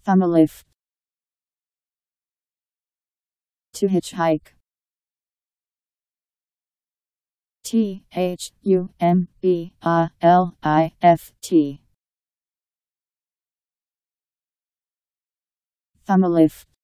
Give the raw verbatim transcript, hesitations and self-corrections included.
Thumb-a-lift. To hitchhike. T H U M B A L I F T. Thumb-a-lift.